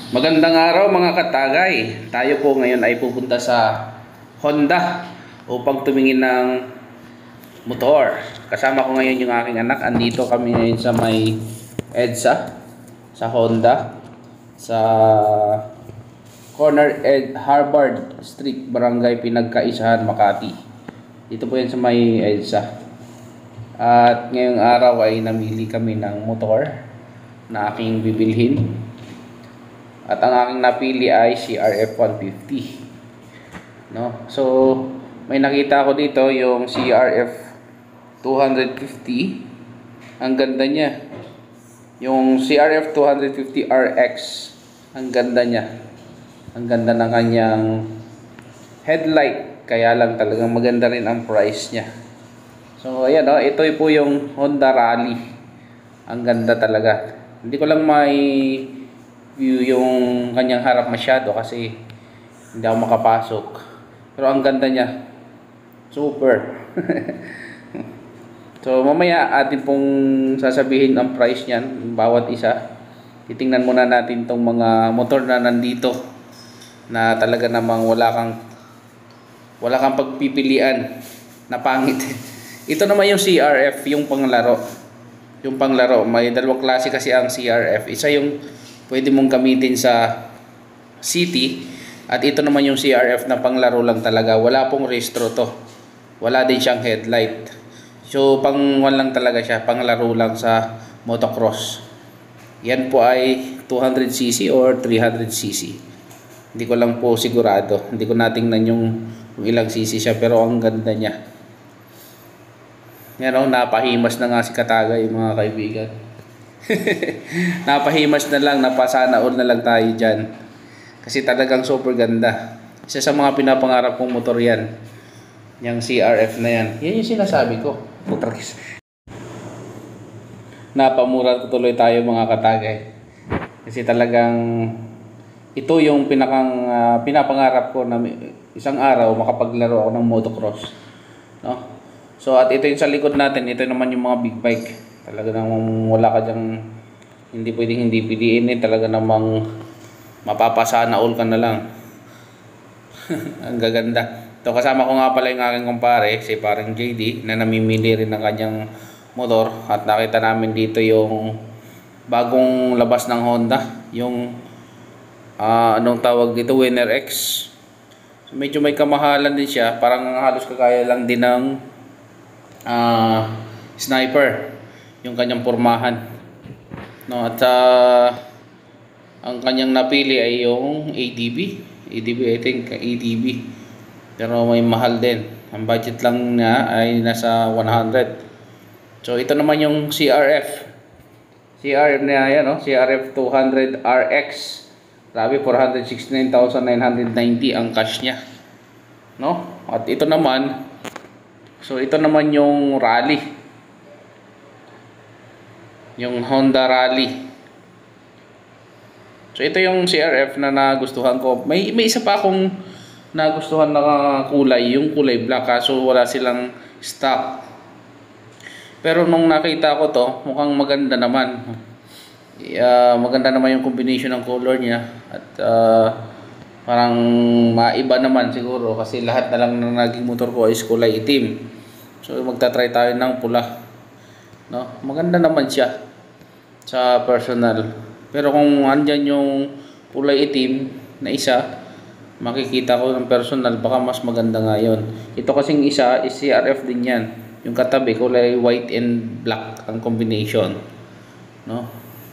Magandang araw mga katagay. Tayo po ngayon ay pupunta sa Honda upang tumingin ng motor. Kasama ko ngayon yung aking anak. Andito kami ngayon sa may EDSA sa Honda sa corner Harvard Street, Barangay Pinagkaisahan, Makati. Dito po yan sa may EDSA. At ngayong araw ay namili kami ng motor na aking bibilhin. At ang aking napili ay CRF 150. No? So, may nakita ko dito yung CRF 250. Ang ganda niya. Yung CRF 250 RX. Ang ganda niya. Ang ganda ng kanyang headlight. Kaya lang talagang maganda rin ang price niya. So, ayan o. Ito po yung Honda Rally. Ang ganda talaga. Hindi ko lang may view yung kanyang harap masyado kasi hindi ako makapasok, pero ang ganda niya, super. So mamaya atin pong sasabihin ang price niyan bawat isa. Titingnan muna natin tong mga motor na nandito na talaga namang wala kang pagpipilian na pangit. Ito naman yung CRF, yung panglaro. May dalawang klase kasi ang CRF. Isa yung pwede mong gamitin sa city, at ito naman yung CRF na panglaro lang talaga. Wala pong restro to. Wala din siyang headlight. So pang lang talaga siya, panglaro lang sa motocross. Yan po ay 200cc or 300cc. Hindi ko lang po sigurado. Hindi ko natingnan yung ilang cc siya, pero ang ganda niya. Yan o, napahimas na nga si Katagay, mga kaibigan. Napahimas na lang, napasana all na lang tayo dyan kasi talagang super ganda. Isa sa mga pinapangarap kong motor yan, yung CRF na yan. Yan yung sinasabi ko. Napamura tuloy tayo mga katagay kasi talagang ito yung pinapangarap ko na isang araw makapaglaro ako ng motocross, no? So at ito yung sa likod natin, ito naman yung mga big bike. Talaga namang wala ka dyang hindi pwedeng hindi piliin eh. Talaga namang mapapasana all ka na lang. Ang gaganda. Ito, kasama ko nga pala yung aking kumpare, si parang JD, na namimili rin ng kanyang motor. At nakita namin dito yung bagong labas ng Honda, yung anong tawag dito, Winner X. So, medyo may kamahalan din siya, parang halos kagaya lang din ng Sniper yung kanyang pormahan, no? At ang kanyang napili ay yung ADB, I think ADB, pero may mahal din. Ang budget lang niya ay nasa 100. So ito naman yung CRF na yan, no? CRF 200 RX. Grabe, 469,990 ang cash niya, no? At ito naman, so ito naman yung Rally, yung Honda Rally. So ito yung CRF na nagustuhan ko. May isa pa akong nagustuhan na kulay, yung kulay black, kaso wala silang stock. Pero nung nakita ko to, mukhang maganda naman. Maganda naman yung combination ng color niya. At parang maiba naman siguro kasi lahat na lang na naging motor ko is kulay itim. So magta-try tayo ng pula, no? Maganda naman siya sa personal, pero kung andyan yung kulay itim na isa, makikita ko ng personal, baka mas maganda nga yun. Ito kasing isa is CRF din yan, yung katabi kulay white and black ang combination, no?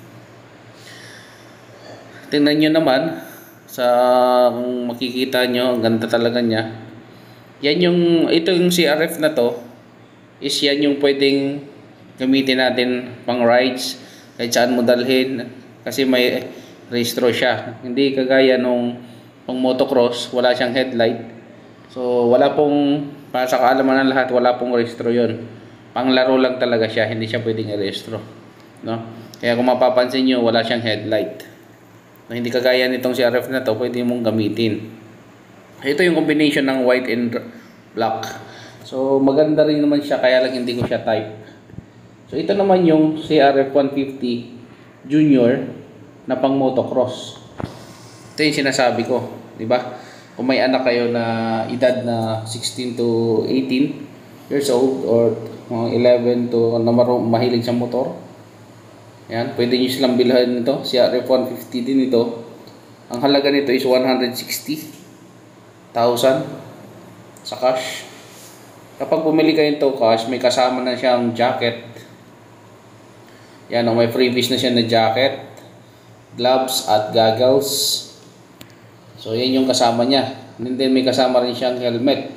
Tingnan nyo naman sa, kung makikita nyo, ang ganda talaga niya. Ito yung CRF na to is yan yung pwedeng gamitin natin pang rides, kahit saan mo dalhin, kasi may restro siya. Hindi kagaya nung pang motocross, wala siyang headlight. So wala pong, para sa kaalaman ng lahat, wala pong restro yun. Panglaro lang talaga siya, hindi siya pwedeng i-restro, no? Kaya kung mapapansin nyo, wala siyang headlight. No, hindi kagaya nitong CRF na to, pwede mong gamitin. Ito yung combination ng white and black. So maganda rin naman siya, kaya lang hindi ko siya type. So ito naman yung CRF 150 Junior na pang motocross. Ito yung sinasabi ko, di ba? Kung may anak kayo na edad na 16 to 18 years old or 11 to mahilig sa motor, yan, pwede nyo silang bilhin nito. Si RF150 din ito. Ang halaga nito is 160,000 sa cash. Kapag bumili kayo ito cash, may kasama na siyang jacket. Yan, may freebies na siya na jacket, gloves at goggles. So yan yung kasama niya. And then may kasama rin siyang helmet.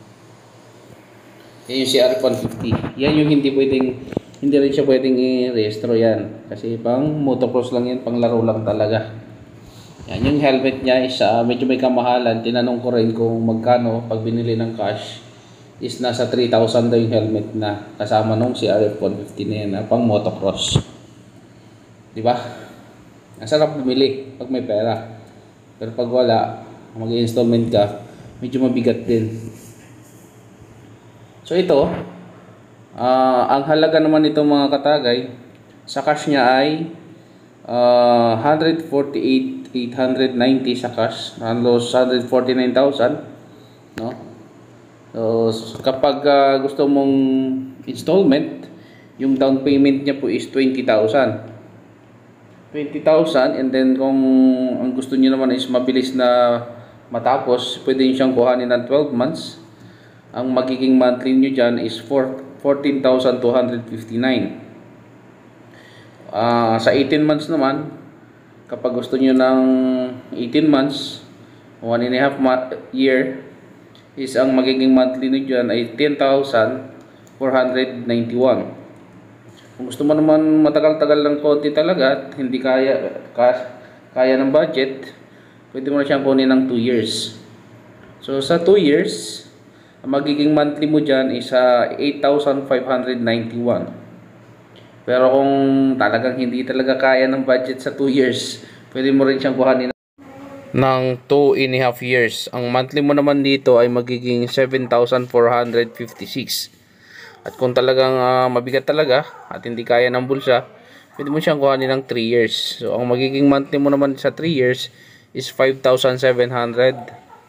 Yan yung CR150. Yan yung hindi rin siya pwedeng i-rehistro yan. Kasi pang motocross lang yan, pang laro lang talaga. Yan yung helmet niya is medyo may kamahalan. Tinanong ko rin kung magkano pag binili ng cash. Is nasa 3,000 daw yung helmet na kasama nung CR150 na yan, pang motocross. Diba? Ang sarap bumili pag may pera. Pero pag wala, mag-installment ka, medyo mabigat din. So ito, ang halaga naman nito mga katagay, sa cash niya ay 148,890 sa cash, halos 149,000, no? So kapag gusto mong installment, yung down payment niya po is 20,000. And then kung ang gusto niyo naman is mabilis na matapos, pwede niyo siyang kuhanin ng 12 months. Ang magiging monthly niyo dyan is 14,259. Sa 18 months naman, kapag gusto niyo ng 18 months, 1.5 year, is ang magiging monthly niyo dyan ay 10,491. Kung gusto mo naman matagal-tagal ng konti talaga at hindi kaya ng budget, pwede mo na siyang kunin ng 2 years. So sa 2 years, ang magiging monthly mo dyan is 8,591. Pero kung talagang hindi talaga kaya ng budget sa 2 years, pwede mo rin siyang kuhanin ng 2.5 years. Ang monthly mo naman dito ay magiging 7,456. At kung talagang mabigat talaga at hindi kaya ng bulsa, pwede mo siyang kuhanin ng 3 years. So ang magiging monthly mo naman sa 3 years is 5,701.01.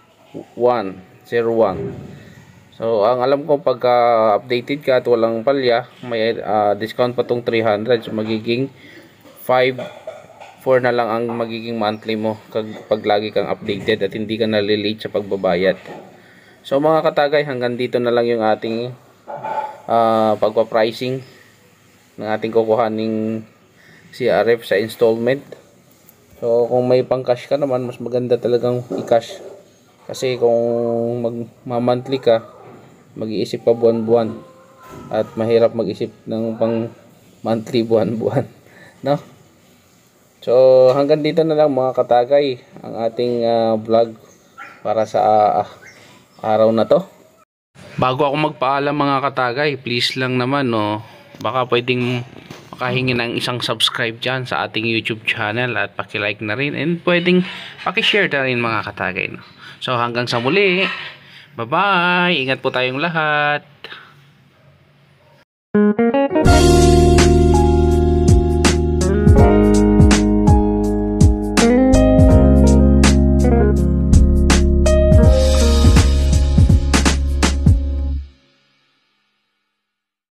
So ang alam ko pagka updated ka at walang palya, may discount pa tong 300. So magiging 5,400 na lang ang magiging monthly mo pag lagi kang updated at hindi ka nalilate sa pagbabayad. So mga katagay, hanggang dito na lang yung ating pagpa-pricing ng ating kukuhaning CRF sa installment. So kung may pang cash ka naman, mas maganda talagang i-cash, kasi kung mag-monthly ka, mag-iisip pa buwan-buwan at mahirap mag-isip ng pang monthly buwan-buwan, no? So hanggang dito na lang mga katagay ang ating vlog para sa araw na to. Bago ako magpaalam mga katagay, please lang naman, no, baka pwedeng makahingi ng isang subscribe dyan sa ating YouTube channel at paki-like na rin, and pwedeng paki-share na rin mga katagay, no? So hanggang sa muli, bye bye, ingat po tayong lahat.